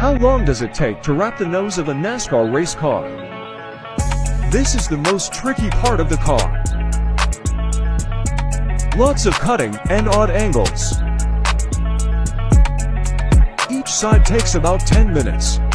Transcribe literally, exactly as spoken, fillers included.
How long does it take to wrap the nose of a NASCAR race car? This is the most tricky part of the car. Lots of cutting and odd angles. Each side takes about ten minutes.